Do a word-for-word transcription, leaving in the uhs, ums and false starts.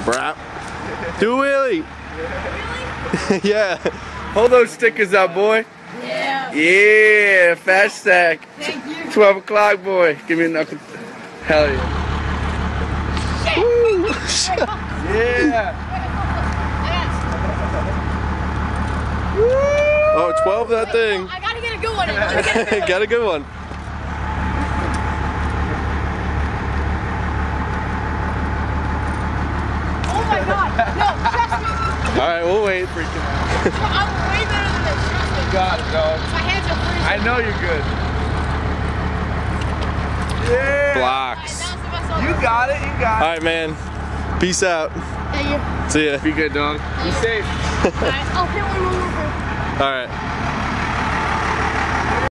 Brap. Do a wheelie. Really? Yeah. Hold those stickers up, boy. Yeah. Yeah, fast stack. Thank you. twelve o'clock, boy. Give me a knuckle. Hell yeah. Woo. Yeah. Oh, twelve that thing. I gotta get a good one. Get a good one. Got a good one. Oh my god. No, trust me. Alright, we'll wait. I'm way better than this. Trust me. You got it, dog. My hands are freezing. I know you're good. Yeah. Blocks. You got it, you got it. Alright, man. Peace out. Thank you. See ya. Be good, dog. Be safe. Alright, I'll hit one more. Alright.